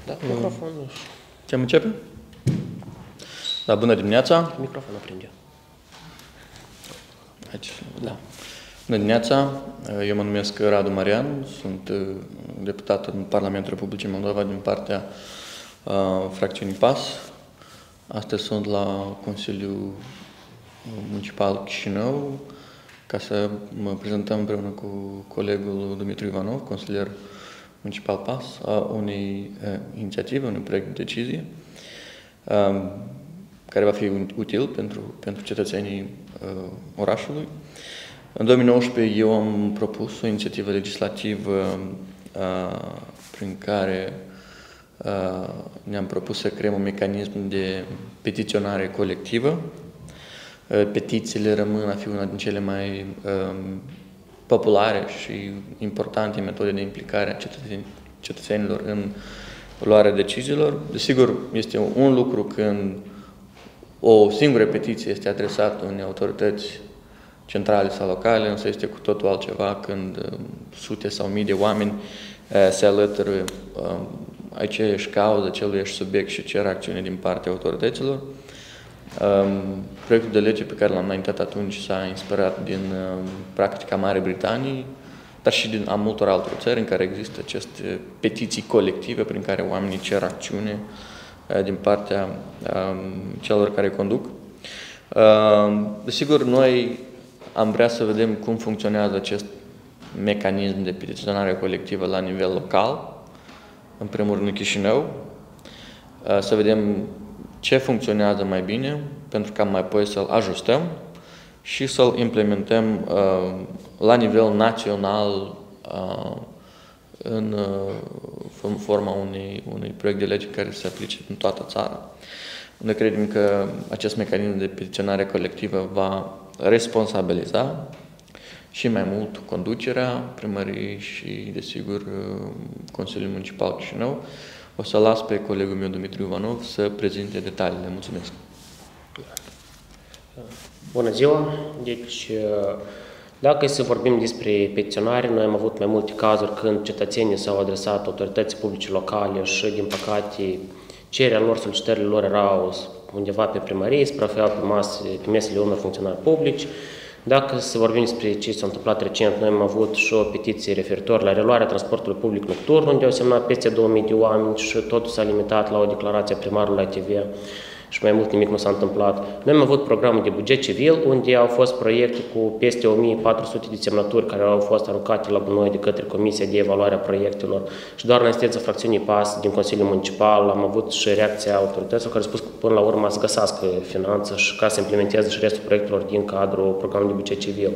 Da, microfonul. Putem începe? Da, bună dimineața! Microfonul aprinde. Aici, da. Bună dimineața! Eu mă numesc Radu Marian, sunt deputat în Parlamentul Republicii Moldova din partea fracțiunii PAS. Astăzi sunt la Consiliul Municipal Chișinău ca să mă prezentăm împreună cu colegul Dumitru Ivanov, consilier municipal PAS, a unei inițiative, unui proiect de decizie care va fi util pentru cetățenii orașului. În 2019 eu am propus o inițiativă legislativă prin care ne-am propus să creăm un mecanism de petiționare colectivă. Petițiile rămân a fi una din cele mai populare și importante metode de implicare a cetățenilor în luarea deciziilor. Desigur, este un lucru când o singură petiție este adresată unei autorități centrale sau locale, însă este cu totul altceva când sute sau mii de oameni se alătură aceeași cauză, aceluiași subiect și cer acțiune din partea autorităților. Proiectul de lege pe care l-am înaintat atunci s-a inspirat din practica Marii Britanii, dar și din a multor altor țări în care există aceste petiții colective prin care oamenii cer acțiune din partea celor care conduc. Desigur, noi am vrea să vedem cum funcționează acest mecanism de petiționare colectivă la nivel local, în primul rând în Chișinău, să vedem ce funcționează mai bine, pentru ca mai apoi să-l ajustăm și să-l implementăm la nivel național în forma unui proiect de lege care se aplice în toată țara. Noi credem că acest mecanism de petiționare colectivă va responsabiliza și mai mult conducerea primăriei și, desigur, Consiliul Municipal Chișinău. O să las pe colegul meu, Dumitru Ivanov, să prezinte detaliile. Mulțumesc! Bună ziua! Deci, dacă e să vorbim despre petiționare, noi am avut mai multe cazuri când cetățenii s-au adresat autorității publice locale și, din păcate, cererea lor, solicitările lor erau undeva pe primărie, se prăfeau pe mesele unor funcționari publici. Dacă să vorbim despre ce s-a întâmplat recent, noi am avut și o petiție referitor la reluarea transportului public nocturn, unde au semnat peste 2000 de oameni și totul s-a limitat la o declarație a primarului la TV și mai mult nimic nu s-a întâmplat. Noi am avut programul de buget civil, unde au fost proiecte cu peste 1400 de semnături care au fost aruncate la gunoi de către Comisia de Evaluare a Proiectelor și doar în instanța fracțiunii PAS din Consiliul Municipal am avut și reacția autorităților care au spus că până la urmă să găsească finanță și ca să implementeze și restul proiectelor din cadrul programului de buget civil.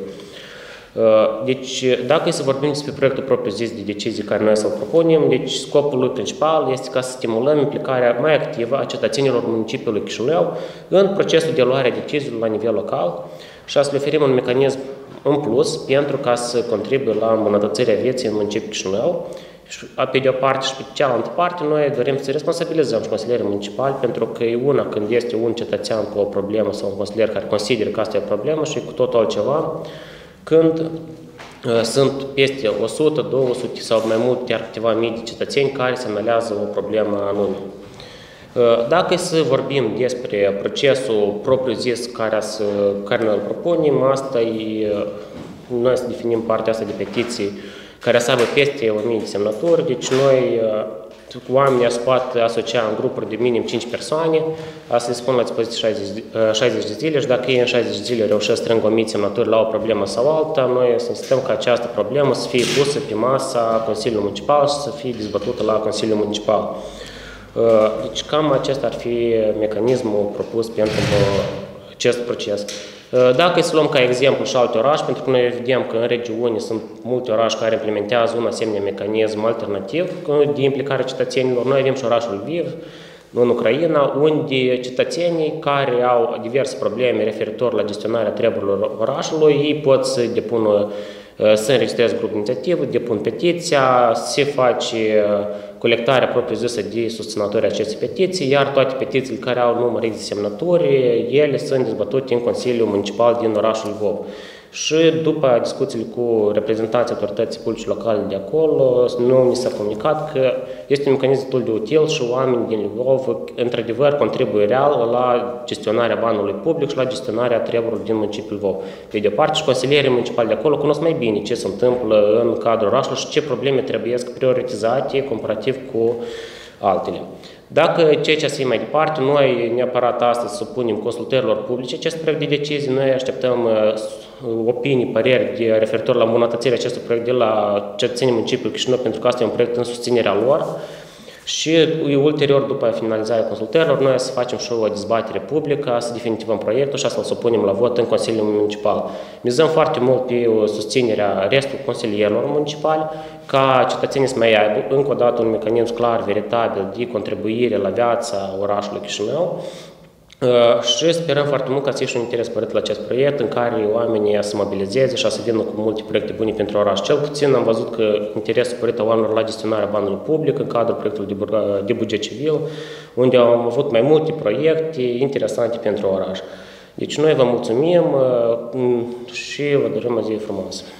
Deci, dacă e să vorbim despre proiectul propriu-zis de decizii care noi să-l propunem, deci scopul lui principal este ca să stimulăm implicarea mai activă a cetățenilor municipiului Chișinău în procesul de luare a deciziilor la nivel local și a să le oferim un mecanism în plus pentru ca să contribuie la îmbunătățirea vieții în municipiul Chișinău. Și pe de o parte și pe cealaltă parte, noi dorim să responsabilizăm și consilierii municipali, pentru că e una când este un cetățean cu o problemă sau un consilier care consideră că asta e o problemă și cu totul altceva, când sunt peste 100, 200 sau mai multe, chiar câteva mii de cetățeni care semnalează o problemă anume. Dacă să vorbim despre procesul propriu-zis care noi îl propunem, asta e, noi să definim partea asta de petiții care să aibă peste 1000 de semnături, deci noi oamenii se pot asocia în grupuri de minim 5 persoane, asta se spun la dispoziție 60 de zile și dacă ei în 60 de zile reușesc să strâng 1000 de semnături la o problemă sau alta, noi să insistăm ca această problemă să fie pusă pe masa Consiliului Municipal și să fie dezbătută la Consiliul Municipal. Deci cam acesta ar fi mecanismul propus pentru acest proces. Dacă e să luăm ca exemplu și alte orașe, pentru că noi vedem că în regiune sunt multe orașe care implementează un asemenea mecanism alternativ de implicare a cetățenilor. Noi avem și orașul Lviv, în Ucraina, unde cetățenii care au diverse probleme referitor la gestionarea treburilor orașului, ei pot să depună, să înregistreze grup inițiativă, depun petiția, se face colectarea propriu-zisă de susținători acestei petiții, iar toate petițiile care au număr de semnături, ele sunt dezbătute în Consiliul Municipal din orașul Lvov. Și după discuțiile cu reprezentanții autorității publice locale de acolo, nu ni s-a comunicat că este un mecanism destul de util și oamenii din Lvov, într-adevăr, contribuie real la gestionarea banului public și la gestionarea treburilor din municipiul Lvov. Pe de o parte, și consilierii municipali de acolo cunosc mai bine ce se întâmplă în cadrul orașului și ce probleme trebuie prioritizate comparativ cu altele. Dacă ceea ce să mai departe, noi neapărat astăzi să punem consultărilor publice acest proiect de decizie, noi așteptăm opinii, păreri referitor la îmbunătățirea acestui proiect de la cetățenii municipiului Chișinău, pentru că asta e un proiect în susținerea lor. Și ulterior, după finalizarea consultărilor, noi să facem și o dezbatere publică, să definitivăm proiectul și să-l supunem la vot în Consiliul Municipal. Mizăm foarte mult pe susținerea restului consilierilor municipali, ca cetățenii să mai aibă încă o dată un mecanism clar, veritabil de contribuire la viața orașului Chișinău. Și sperăm foarte mult ca să ieși un interes sporit la acest proiect în care oamenii să mobilizeze și să vină cu multe proiecte bune pentru oraș. Cel puțin am văzut că interesul sporit a oamenilor la gestionarea banului public în cadrul proiectului de buget civil, unde am avut mai multe proiecte interesante pentru oraș. Deci noi vă mulțumim și vă dorim o zi frumoasă.